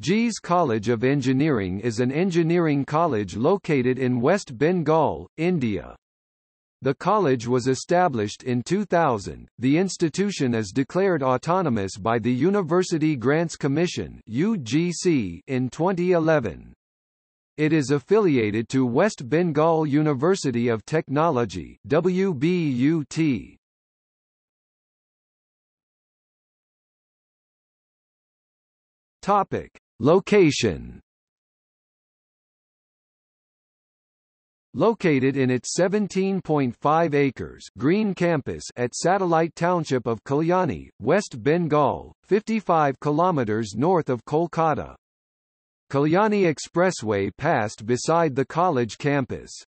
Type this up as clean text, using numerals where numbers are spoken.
JIS College of Engineering is an engineering college located in West Bengal, India. The college was established in 2000. The institution is declared autonomous by the University Grants Commission (UGC) in 2011. It is affiliated to West Bengal University of Technology (WBUT). Topic: Location. Located in its 17.5 acres green campus at Satellite Township of Kalyani, West Bengal, 55 kilometers north of Kolkata. Kalyani Expressway passed beside the college campus.